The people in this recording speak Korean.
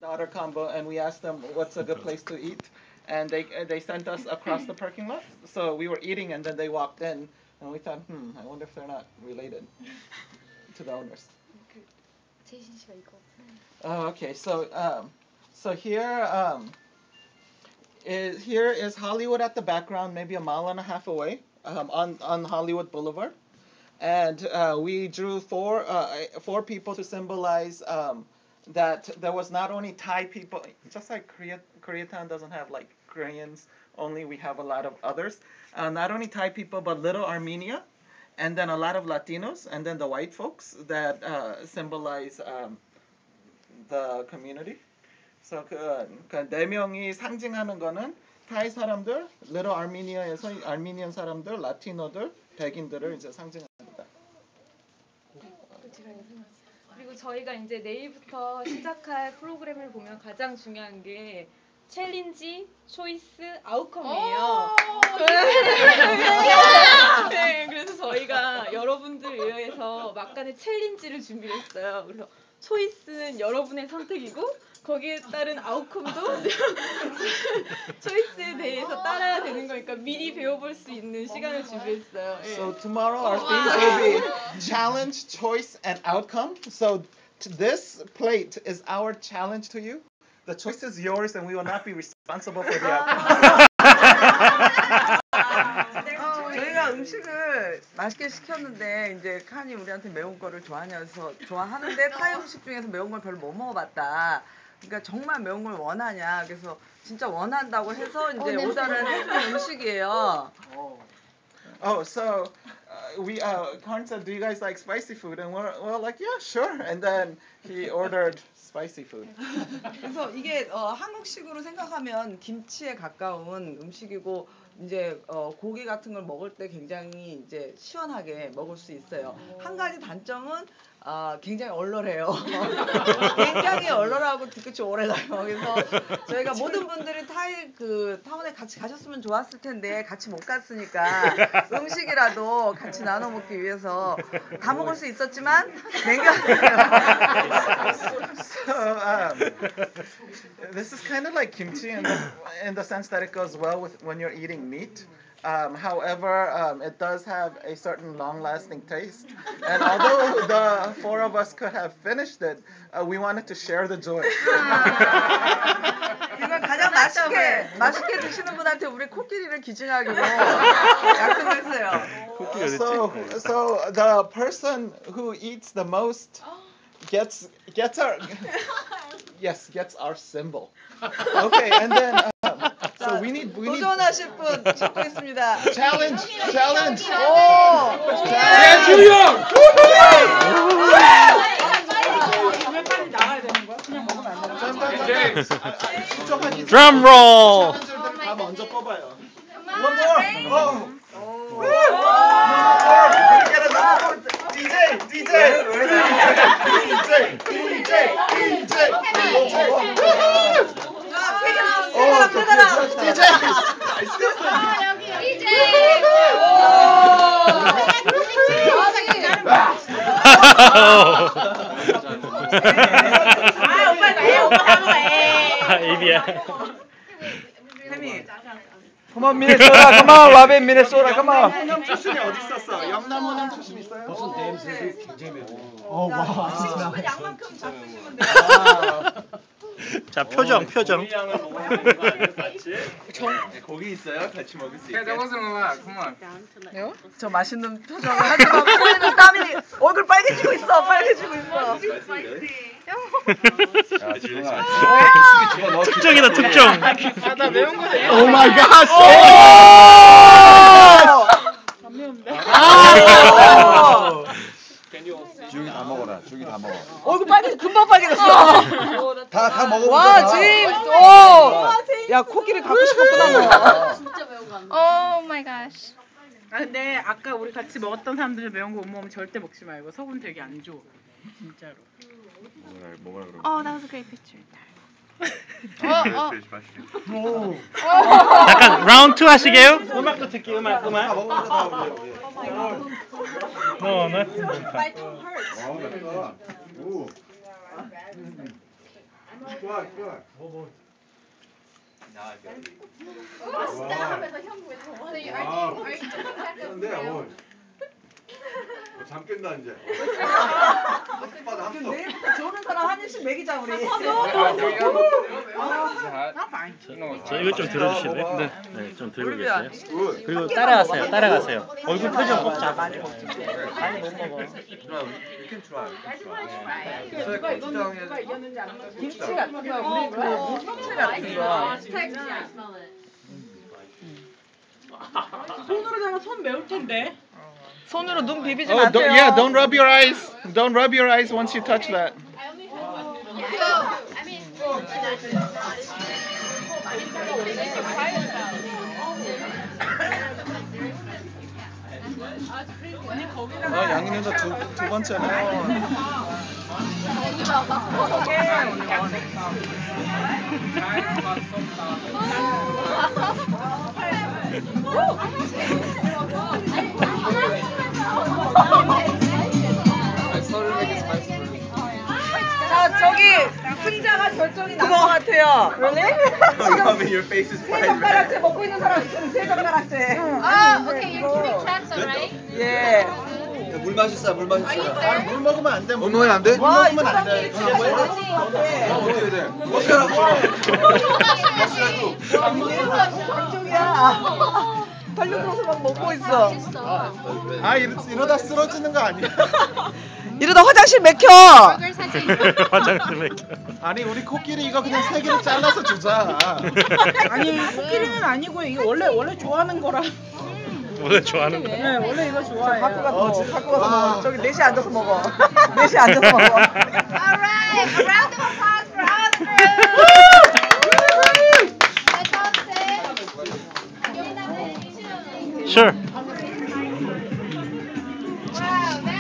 daughter combo, and we asked them what's a good place to eat, and they sent us across the parking lot. So we were eating, and then they walked in, and we thought, I wonder if they're not related to the owners. 제이신 씨가 이거. Oh, okay. So here is Hollywood at the background, maybe a mile and a half away, on Hollywood Boulevard, and we drew four people to symbolize that there was not only Thai people, just like Koreatown doesn't have like Koreans only, we have a lot of others. Not only Thai people, but Little Armenia, and then a lot of Latinos, and then the white folks that symbolize the community. So 네 명이 상징하는 거는 타이 사람들, Little Armenia에서 아르미니안 사람들, 라티노들, 백인들을 이제 상징합니다. 그리고 저희가 이제 내일부터 시작할 프로그램을 보면 가장 중요한 게 챌린지, 초이스, 아웃컴이에요. 네, 그래서 저희가 여러분들 위해서 막간의 챌린지를 준비를 했어요. 그래서 초이스는 여러분의 선택이고 거기에 따른 아웃컴도 초이스에 대해서 따라야 되는 거니까 미리 배워볼 수 있는 시간을 준비했어요. So tomorrow our themes will be challenge, choice, and outcome. So this plate is our challenge to you. The choice is yours, and we will not be responsible for the outcome. 저희가 음식을 맛있게 시켰는데 이제 칸이 우리한테 매운 거를 좋아하는데 타이 음식 중에서 매운 걸 별로 못 먹어봤다. 그러니까 정말 매운 걸 원하냐. 그래서 진짜 원한다고 해서 이제 오더를 했던 음식이에요. So Karn said, "Do you guys like spicy food?" And we're like, "Yeah, sure." And then he ordered spicy food. 그래서 이게 한국식으로 생각하면 김치에 가까운 음식이고 이제 고기 같은 걸 먹을 때 굉장히 이제 시원하게 먹을 수 있어요. 한 가지 단점은 굉장히 얼얼해요. 굉장히 얼얼하고 뒤끝이 오래가요. 그래서 저희가 모든 분들이 타운에 같이 가셨으면 좋았을 텐데 같이 못 갔으니까 음식이라도 같이 나눠 먹기 위해서 다 먹을 수 있었지만 남겼어요. So this is kind of like kimchi in the sense that it goes well with when you're eating meat. However, it does have a certain long-lasting taste, and although the four of us could have finished it, we wanted to share the joy. 이걸 가장 맛있게 드시는 분한테 우리 코끼리를 기증하기로 약속했어요. So the person who eats the most gets our symbol. Okay, and then so we need 도전하실 분 찾고 있습니다. challenge. Drum roll. 다 먼저 뽑아요. One more. DJ. Come on, Minnesota. Come on, Robin, Minnesota. Come on. 형 출신이 어디 있었어? 영남은 형 출신 있어요? 무슨 냄새 굉장히 매워. 식은 양만큼 잡수시면 돼요. 자, 표정. 고기량을 먹어야 되는 거 아니에요, 같이? 고기 있어요? 같이 먹을 수 있게. 저 맛있는 표정을 하지만 코에는 땀이 얼굴 빨개지고 있어. 특정이다, 특정. 나 매운 거 Oh my gosh! 주기 다 먹어라. 주기 다 먹어. 얼굴 금방 빨개졌어. 다 먹어보자. 와, 제임스. 야, 코끼리 갖고 싶었구나 너. 진짜 매운 거 안 나. Oh my gosh. 근데 아까 우리 같이 먹었던 사람들 매운 거 못 먹으면 절대 먹지 말고 속은 되게 안 좋아. 진짜로. 먹으라 그러고. Oh, that was a great picture. 약간 라운드 2 하시게요? 음악도 듣기 음악. 다 먹어보자. 다 먹어보자. No, not. 오. 좋아 좋아. 맛있다 하면서 형 왜 더? So you are you taking care of 근데 잠 깬다 이제. 한바다 그럼 한번. 내일부터 좋은 사람 한 입씩 먹이자 우리. 저 이거 좀 들어주실래요? 네. 네, 좀 들고 올리비아. 계세요. 그리고 따라가세요. 따라가세요. 얼굴 표정 꼭 잡아. 많이 못 먹어. 누가 이겼는지 아는 거. 김치 같은 거 우리 그 무김치 같은 거. 손으로 잡아 손 매울 텐데. 손으로 눈 비비지 Oh, 마세요. yeah, don't rub your eyes. Don't rub your eyes once you touch that. 양이는 두 번째네. 자 저기 승자가 결정이 난 것 같아요. Your face is 세 bright red. 젓가락째 먹고 있는 사람 있으면 세 젓가락째. Okay, you're keeping track, so right? 예. 물 마셨어요, 물 마셨어요. 아니, 물 먹으면 안 돼. 물 먹으면 안 돼? 와, 이 먹으면 안 사람들이 돼. 진짜 잘하시는 것 같아. 어떻게 돼? 와, 장쪽이야. 달려들어서 막 먹고 있어. 아, 이러다 쓰러지는 거 아니야? 이러다 화장실 맥혀. 화장실 맥혀. 아니, 우리 코끼리 이거 그냥 세 개를 잘라서 주자. 아니 코끼리는 아니고 이게 원래 좋아하는 거라. 원래 좋아하는 거. 네 원래 이거 좋아해요. 갖고 가서 먹어. 저기 넷이 앉아서 먹어. 넷이 앉아서 먹어. Alright, a round of applause for Oscar. Let's all sit. Sure. Wow,